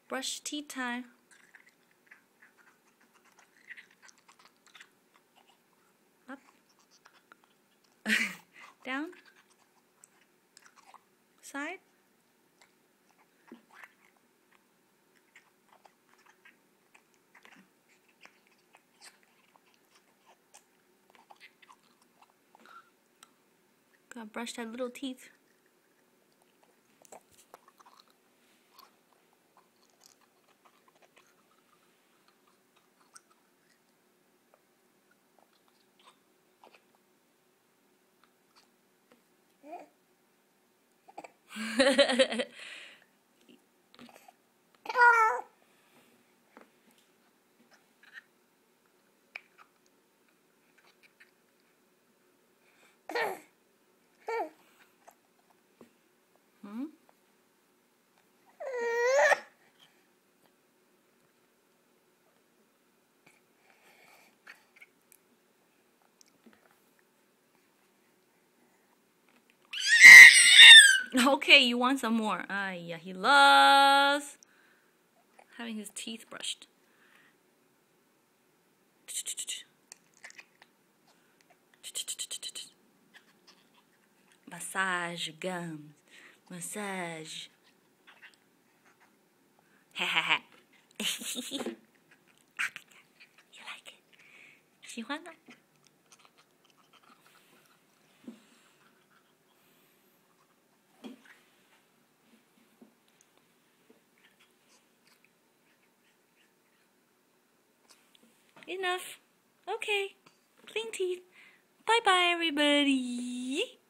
Brush teeth time. Up. Down. Side. Gotta brush that little teeth. Hmm? Okay, you want some more. Yeah, he loves having his teeth brushed. Massage gums. Massage. Ha ha ha. You like it? 喜欢呢? Enough. Okay. Clean teeth. Bye bye, everybody.